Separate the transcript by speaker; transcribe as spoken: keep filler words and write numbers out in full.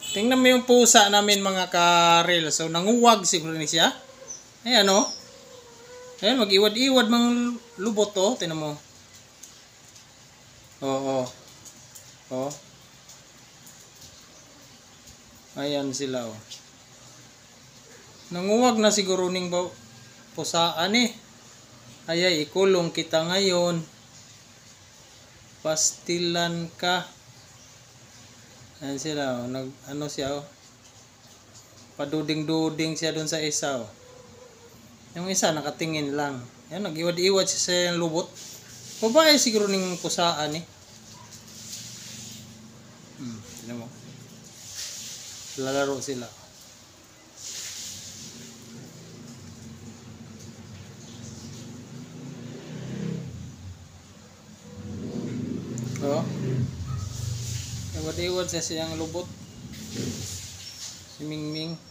Speaker 1: Tingnan mo yung pusa namin mga karel. So, nanguwag siguro ni siya. Ayan o. Ayan, mag-iwad-iwad mga lubot o. Tingnan mo. Oo. Oo. Ayan sila o. Nanguwag na siguro ning pusaan eh. Ayay, ikulong kita ngayon. Pastilan ka. Ayan sila o. Nag, ano siya o. Paduding-duding siya dun sa isa o. Yung isa nakatingin lang. Ayan, nag-iwad-iwad siya sa lubot. Babae siguro ning pusaan eh. Hmm, tignan mo. Lalaro sila. Oh. Iwad-iwad siya siyang lubot. Si Mingming.